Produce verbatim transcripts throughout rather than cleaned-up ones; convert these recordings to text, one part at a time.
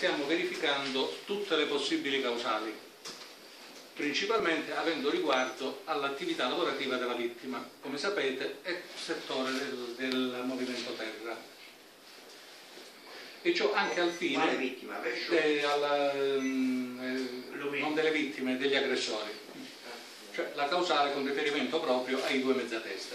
stiamo verificando tutte le possibili causali, principalmente avendo riguardo all'attività lavorativa della vittima. Come sapete è settore del, del movimento terra, e ciò anche al fine vittima, de, alla, eh, non delle vittime, degli aggressori, cioè la causale con riferimento proprio ai due mezzatesta.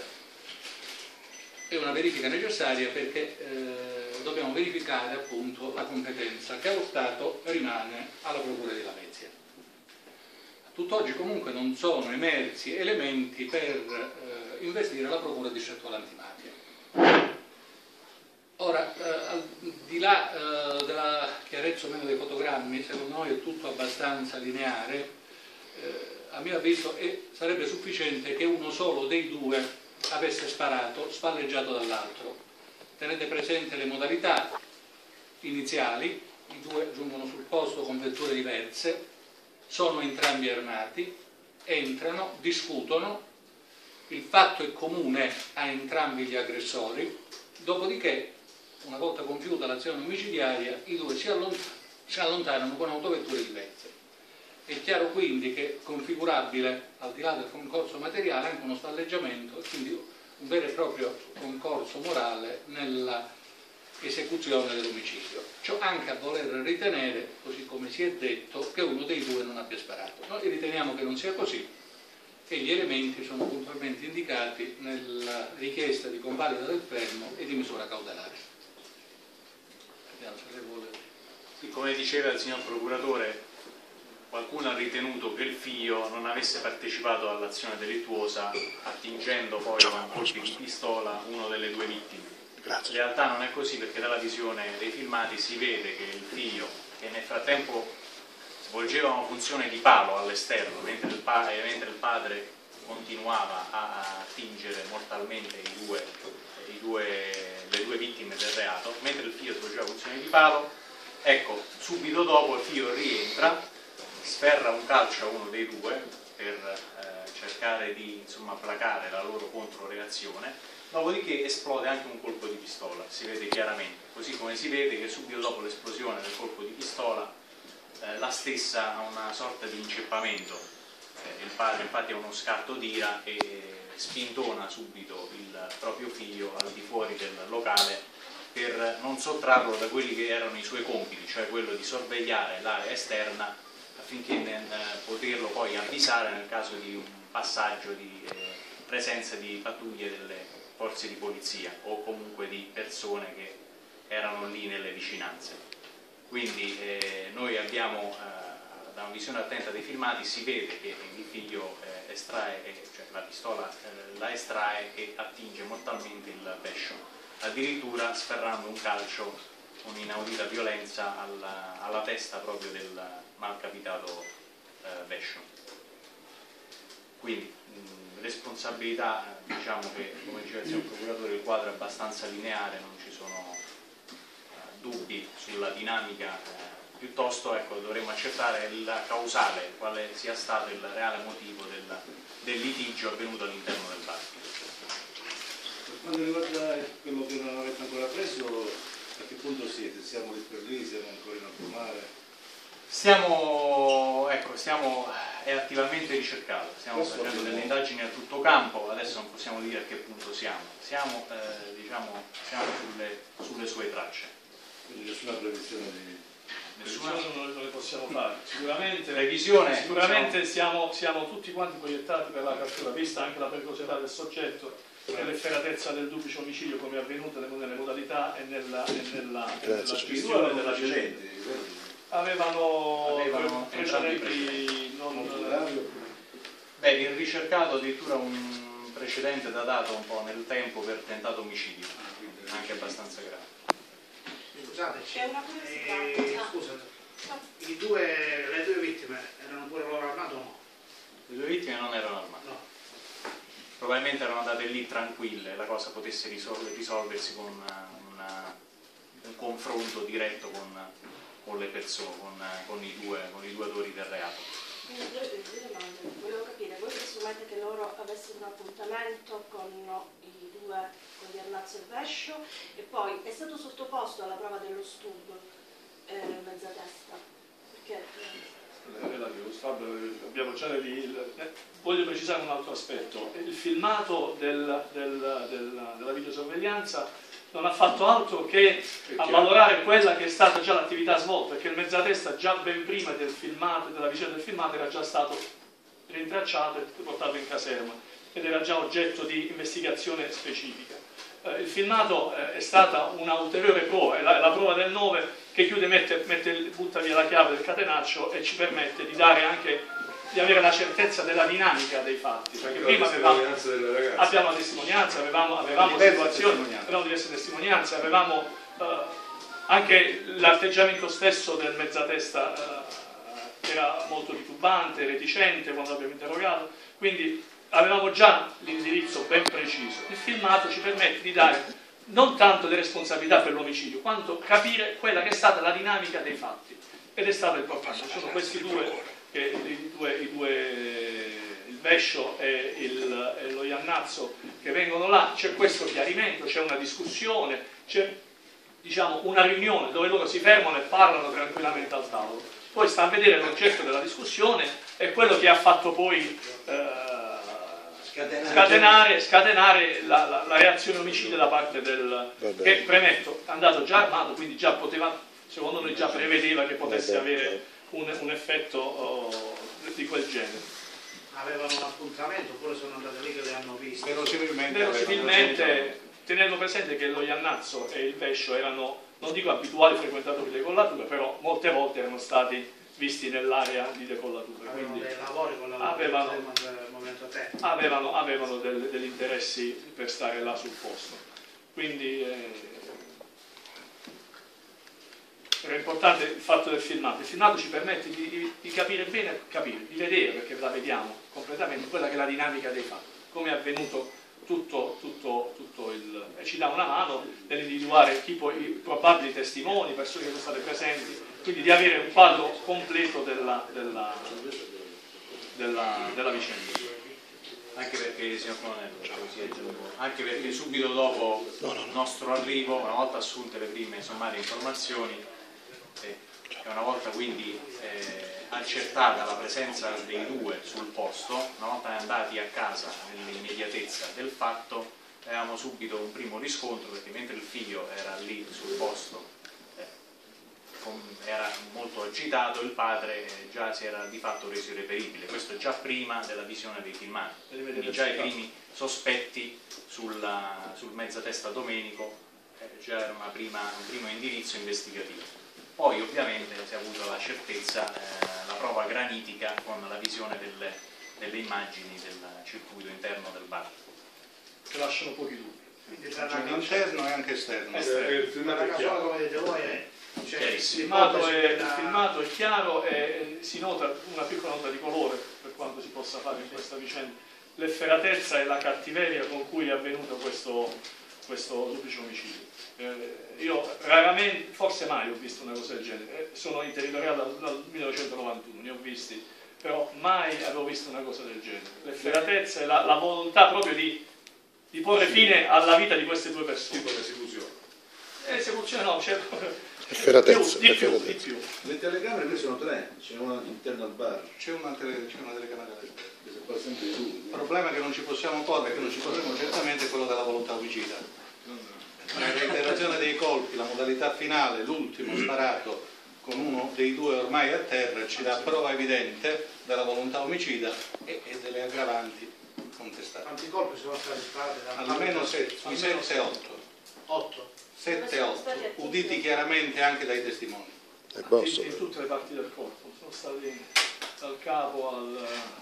È una verifica necessaria perché eh, dobbiamo verificare appunto la competenza che allo Stato rimane alla Procura di Lamezia. Tutt'oggi comunque non sono emersi elementi per eh, investire la Procura distrettuale antimafia. Ora, eh, al di là eh, della chiarezza o meno dei fotogrammi, secondo noi è tutto abbastanza lineare. Eh, a mio avviso è, sarebbe sufficiente che uno solo dei due avesse sparato spalleggiato dall'altro. Tenete presente le modalità iniziali: i due giungono sul posto con vetture diverse, sono entrambi armati, entrano, discutono, il fatto è comune a entrambi gli aggressori, dopodiché, una volta compiuta l'azione omicidiaria, i due si allontanano, si allontanano con autovetture diverse. È chiaro quindi che è configurabile, al di là del concorso materiale, anche uno spalleggiamento, e quindi un vero e proprio concorso morale nella esecuzione dell'omicidio. Ciò anche a voler ritenere, così come si è detto, che uno dei due non abbia sparato. Noi riteniamo che non sia così e gli elementi sono puntualmente indicati nella richiesta di convalida del fermo e di misura cautelare. Vediamo se lei vuole. Sì, come diceva il signor procuratore, qualcuno ha ritenuto che il figlio non avesse partecipato all'azione delittuosa, attingendo poi con colpi di pistola uno delle due vittime. Grazie. In realtà non è così, perché dalla visione dei filmati si vede che il figlio, che nel frattempo svolgeva una funzione di palo all'esterno, mentre, mentre il padre continuava a attingere mortalmente i due, i due, le due vittime del reato, mentre il figlio svolgeva funzione di palo, ecco, subito dopo il figlio rientra, sferra un calcio a uno dei due per eh, cercare di, insomma, placare la loro controreazione. Dopodiché esplode anche un colpo di pistola, si vede chiaramente, così come si vede che subito dopo l'esplosione del colpo di pistola eh, la stessa ha una sorta di inceppamento. Eh, il padre infatti ha uno scatto d'ira e spintona subito il proprio figlio al di fuori del locale per non sottrarlo da quelli che erano i suoi compiti, cioè quello di sorvegliare l'area esterna affinché eh, poterlo poi avvisare nel caso di un passaggio di eh, presenza di pattuglie delle forze di polizia o comunque di persone che erano lì nelle vicinanze. Quindi eh, noi abbiamo, eh, da una visione attenta dei filmati, si vede che il figlio eh, estrae, eh, cioè la pistola eh, la estrae e attinge mortalmente il vescio, addirittura sferrando un calcio con inaudita violenza alla, alla testa proprio del malcapitato eh, vescio. Quindi mh, responsabilità, diciamo che, come diceva il signor procuratore, il quadro è abbastanza lineare, non ci sono eh, dubbi sulla dinamica, eh, piuttosto ecco, dovremmo accertare la causale, quale sia stato il reale motivo del, del litigio avvenuto all'interno del bar. Per quanto riguarda quello che non avete ancora preso, a che punto siete? Siamo lì per lì, siamo ancora in alto mare? Stiamo, ecco, stiamo, è attivamente ricercato, stiamo facendo delle indagini a tutto campo, adesso non possiamo dire a che punto siamo, siamo, eh, diciamo, siamo sulle, sulle sue tracce. Quindi nessuna previsione di... Nessuna non le possiamo fare, sicuramente, previsione, sicuramente siamo, siamo tutti quanti proiettati per la cattura, vista anche la pericolosità del soggetto e l'efferatezza del duplice omicidio come è avvenuto nelle modalità e nella, e nella, nella gestione della vicenda. Avevano, avevano precedenti non... Beh, il ricercato addirittura un precedente datato un po' nel tempo per tentato omicidio, anche abbastanza grave. Scusateci, È una curiosità. eh, scusa, i due, le due vittime erano pure loro armate o no? Le due vittime non erano armate. No. Probabilmente erano andate lì tranquille, la cosa potesse risolver, risolversi con una, una, un confronto diretto con, con le persone, con, con, i due, con i due autori del reato. Volevo capire, voi presumete che loro avessero un appuntamento con i due, con gli Arnazzo e Vescio, e poi è stato sottoposto alla prova dello studio eh, mezzatesta? abbiamo già le, il, eh, voglio precisare un altro aspetto. Il filmato del, del, del, della videosorveglianza non ha fatto altro che avvalorare quella che è stata già l'attività svolta, perché il Mezzatesta già ben prima del filmato, della visione del filmato, era già stato rintracciato e portato in caserma ed era già oggetto di investigazione specifica. Eh, il filmato eh, è stata una ulteriore prova, è la, la prova del nove che chiude, mette, mette, butta via la chiave del catenaccio e ci permette di dare anche, di avere la certezza della dinamica dei fatti, perché prima avevamo, abbiamo la testimonianza, avevamo, avevamo situazioni, avevamo diverse testimonianze, avevamo eh, anche l'atteggiamento stesso del Mezzatesta eh, era molto titubante, reticente quando abbiamo interrogato, quindi avevamo già l'indirizzo ben preciso. Il filmato ci permette di dare non tanto le responsabilità per l'omicidio, quanto capire quella che è stata la dinamica dei fatti, ed è stato importante. Sono questi due, che, i, due, i due, il Vescio e, il, e lo Iannazzo che vengono là, c'è questo chiarimento, c'è una discussione, c'è diciamo, una riunione dove loro si fermano e parlano tranquillamente al tavolo. Poi sta a vedere l'oggetto della discussione e quello che ha fatto poi eh, scatenare, scatenare la, la, la reazione omicida da parte del, che premetto è andato già armato, quindi già poteva, secondo noi già prevedeva che potesse avere un, un effetto oh, di quel genere. Avevano un appuntamento oppure sono andati lì che le hanno viste? Verosimilmente, Verosimilmente tenendo presente che lo Iannazzo e il Vescio erano, non dico abituali frequentatori di decollatura, però molte volte erano stati visti nell'area di decollatura. Avevano Quindi dei lavori con la avevano, momento a te. avevano, avevano del, degli interessi per stare là sul posto. Quindi eh, era importante il fatto del filmato. Il filmato ci permette di, di capire bene, capire, di vedere, perché la vediamo completamente, quella che è la dinamica dei fatti, come è avvenuto tutto, tutto, tutto il... e ci dà una mano nell'individuare chi poi, i probabili testimoni, persone che sono state presenti, quindi di avere un quadro completo della, della, della, della vicenda. Anche perché, signor Colonnello, anche perché subito dopo il nostro arrivo, una volta assunte le prime sommarie informazioni eh, e una volta quindi eh, accertata la presenza dei due sul posto, una volta andati a casa nell'immediatezza del fatto, avevamo subito un primo riscontro, perché mentre il figlio era lì sul posto era molto agitato, il padre già si era di fatto reso irreperibile, questo già prima della visione dei filmati, quindi già i primi sospetti sulla, sul Mezzatesta Domenico eh, già era una prima, un primo indirizzo investigativo. Poi ovviamente si è avuta la certezza, eh, la prova granitica con la visione delle, delle immagini del circuito interno del bar. Che lasciano pochi dubbi. interno e anche esterno. esterno. Il filmato è chiaro. Come vedete voi è Cioè, il, filmato è, il filmato è chiaro e si nota una piccola nota di colore per quanto si possa fare in questa vicenda, l'efferatezza e la cattiveria con cui è avvenuto questo, questo duplice omicidio. Eh, io raramente, forse mai ho visto una cosa del genere, eh, sono in territoriale dal, dal millenovecentonovantuno, ne ho visti, però mai avevo visto una cosa del genere. L'efferatezza e la, la volontà proprio di, di porre fine alla vita di queste due persone. Tipo l'esecuzione. Esecuzione no, c'è Efferatezza, di più, di efferatezza. più. Le telecamere qui sono tre, c'è una interna al bar. C'è una, tele, c'è una telecamera del Che si fa sempre tu. Il problema che non ci possiamo porre, che non ci potremo certamente, è quello della volontà omicida. La reiterazione dei colpi, la modalità finale, l'ultimo sparato con uno dei due ormai a terra, ci dà prova evidente della volontà omicida e, e delle aggravanti contestate. Quanti colpi sono stati sparati? Almeno sette otto. otto. sette otto, uditi chiaramente anche dai testimoni. È bosso. In, in tutte le parti del corpo, sono stati dal capo al...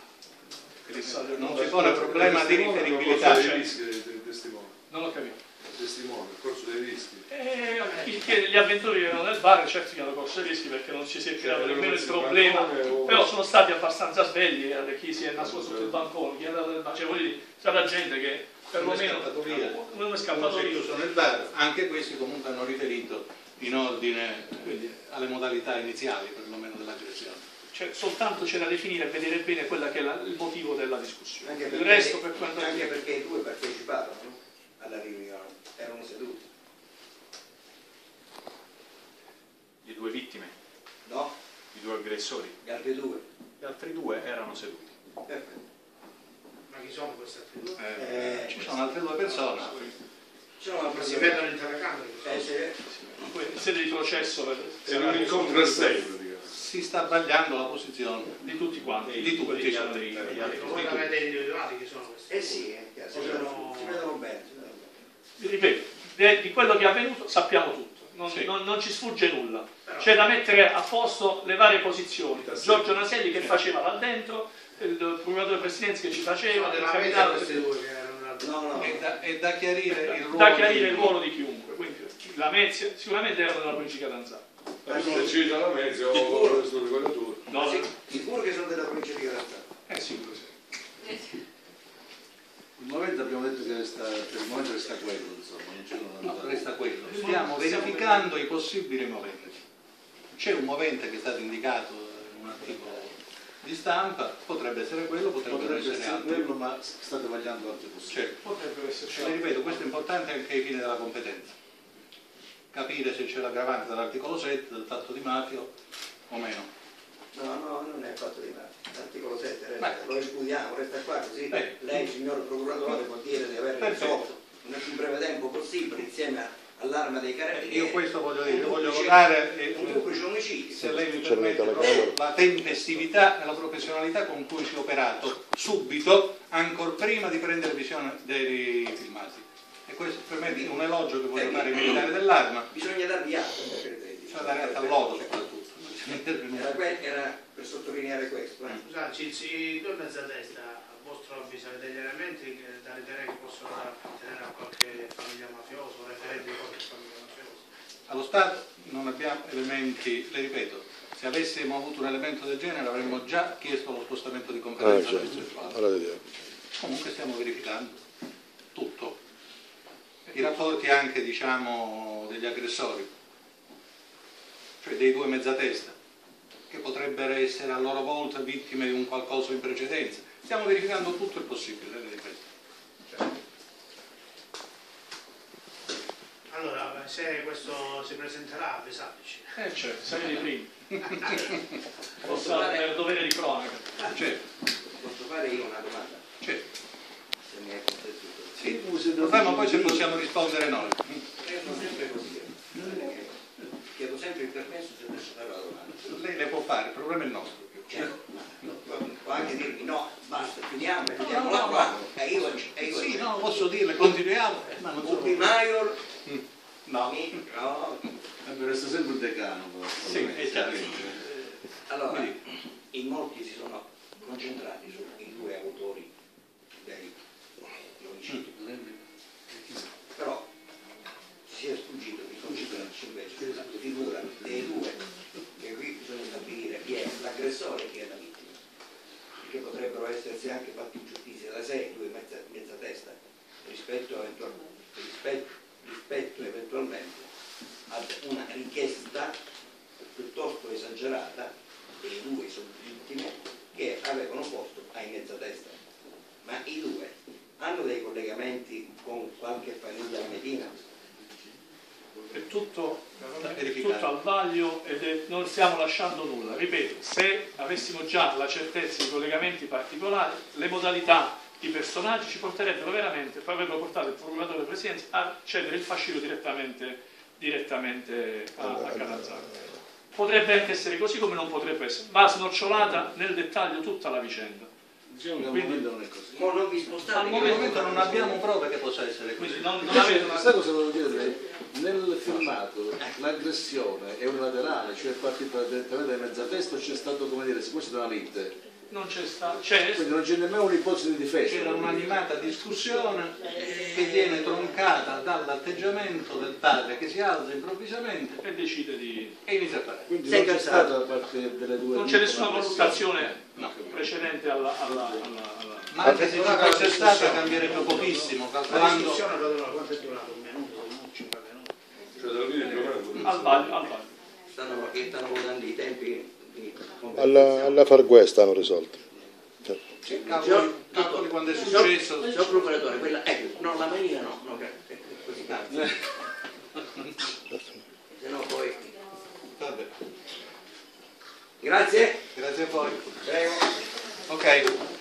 Non si pone problema di riferibilità. Corso dei rischi del testimone. Non ho capito. Il testimone, il corso dei rischi. Eh, chi- gli avventori che erano nel bar certo che hanno corso i rischi perché non ci si è creato nemmeno il problema, però sono stati abbastanza svegli, eh, chi si è nascosto sotto il bancone, chi è andato nel bar, cioè c'è stata gente che perlomeno non è scappato via. Chiuso nel bar, anche questi comunque hanno riferito in ordine quindi, alle modalità iniziali perlomeno dell'aggressione. Cioè, soltanto c'è da definire e vedere bene quella che è la, il motivo della discussione. Anche Il perché, resto per quanto anche perché i due parteciparono alla riunione, erano seduti. Le due vittime, No? i due aggressori. Gli altri due. Gli altri due erano seduti. Perfetto. Ma chi sono queste altre due? Eh, ci sono altre due persone. Ma si vedono in telecamera? Eh, sì. Poi in sede di processo per- È un incontro esterno. Si sta vagliando la posizione di tutti quanti, di tutti Gli gli altri, altri. gli altri Voi l'avete individuati chi sono questi? Eh sì, è chiaro, si vedono, si vedono bene. Si vedono bene. Vi ripeto, de- di quello che è avvenuto sappiamo tutto, non, Sì. non- non ci sfugge nulla. Però- C'è da mettere a posto le varie posizioni. Giorgio Naselli che faceva là dentro, il procuratore Presidenzi che ci faceva, del Ma avete capitano, questi due che erano l'altro? No, no, È da, è da chiarire il ruolo, da chiarire il di- ruolo di chiunque. Quindi la Mezia sicuramente erano della provincia di Catanzaro. Se ci dalla mezzo o sul ricordatore. No, Sì, sicuro che sono della provincia di Catanzaro. Eh sì, sì. Il momento abbiamo detto che resta, per il momento resta quello, insomma, non c'è una No, resta quello. Stiamo verificando i possibili moventi. C'è un movente che è stato indicato in un articolo di stampa, potrebbe essere quello, potrebbero Potrebbe essere essere altri. quello, ma state vagliando altre possibilità. Certo. potrebbero esserci Le ripeto, questo è importante anche ai fini della competenza. Capire se c'è l'aggravante dall'articolo sette, del fatto di mafia o meno. No, no, non è fatto di male. L'articolo sette resta, Beh. lo escludiamo, resta qua così. Beh. Lei, signor procuratore, può dire di aver Perfetto. risolto nel più breve tempo possibile insieme a- all'arma dei carabinieri. Io questo voglio dire, io voglio duplice- votare eh, un duplice omicidio. se lei mi C'è permette, la proprio telecamera. la tempestività e la professionalità con cui si è operato subito, ancor prima di prendere visione dei filmati. E questo per me è un elogio che voglio fare ai militari dell'arma, Bisogna dargli atto, per carità di Dio. bisogna dare atto al lodo soprattutto. Bisogna intervenire. Era, que- era per sottolineare questo. Eh. Scusate, Cinzi, i due mezzatesta, a vostro avviso, avete degli elementi che da ritenere che possono appartenere a qualche famiglia mafiosa o referenti di qualche famiglia mafiosa? Allo Stato non abbiamo elementi, le ripeto, se avessimo avuto un elemento del genere avremmo già chiesto lo spostamento di Ah, competenza già. del sessuale. Ora vediamo. Comunque stiamo verificando tutto. I rapporti anche, diciamo, degli aggressori, cioè dei due mezzatesta, che potrebbero essere a loro volta vittime di un qualcosa in precedenza. Stiamo verificando tutto il possibile, le ripeto. Allora, se questo si presenterà, avvisateci. Eh certo, siamo i primi. Posso per dovere di cronaca. Certo, Posso fare io una domanda? certo. Se mi è consentito. Sì, lo fai, ma poi se possiamo rispondere noi. Sono sempre così. Chiedo sempre il permesso se posso fare la domanda. Lei le può fare, il problema è il nostro. Cioè, può anche dirmi no, basta, finiamo, No, finiamo no, no, qua. no. E io, e io Sì, no, posso dirle, continuiamo, ma non un sono... primario, No, mi- no. Resta sempre il decano. sì, è chiaro. Allora, in molti si sono concentrati sui due autori dei omicidi. Però si è sfuggito di concentrarsi invece sulla figura dei due, che qui bisogna stabilire chi è l'aggressore e chi è la vittima, perché potrebbero essersi anche fatti giustizia da sé, due mezza, mezza testa, rispetto, eventual, rispetto, rispetto eventualmente ad una richiesta piuttosto esagerata dei due vittime che avevano posto ai mezza testa. Ma i due hanno dei collegamenti con qualche famiglia armetina? È tutto, Da è verificare. tutto al vaglio ed è- non stiamo lasciando nulla. Ripeto, se avessimo già la certezza di collegamenti particolari, le modalità, i personaggi ci porterebbero veramente, avrebbero portato il procuratore Presidenzi a cedere il fascino direttamente, direttamente a, a Catanzaro. Potrebbe anche essere così come non potrebbe essere. Va snocciolata nel dettaglio tutta la vicenda. Diciamo che al Quindi- momento non è così. Ma non vi spostate? Al Al momento momento non abbiamo prove che possa essere così. Quindi non, non Invece, avete una... sai cosa volevo dire? Nel filmato l'aggressione è unilaterale, cioè è partita direttamente dai mezzatesta o c'è stato, come dire, si da una lite. Non c'è stato... C'è, Quindi non c'è nemmeno un'ipotesi di difesa. C'era un'animata discussione che viene troncata dall'atteggiamento del padre che si alza improvvisamente e decide di... e inizia a fare. Quindi Sei non c'è cansato? stata da parte delle due. Non c'è nessuna aggressioni. valutazione No. precedente alla... alla, alla, alla... Ma anche se ci fosse stata cambierebbe pochissimo, La calcolando... discussione va durata, quanto è durato? Un minuto, cinque minuti? Cioè, devo dire più o meno. al vaglio, al vaglio. Stanno, che stanno votando i tempi di Alla, alla Far West hanno risolto. Sì, calcoli, calcoli quando è successo. Signor procuratore, quella, ecco, no, la manina no, no, che- che- così cambia. Se no poi... Vabbè. Grazie. Grazie a voi. Ok.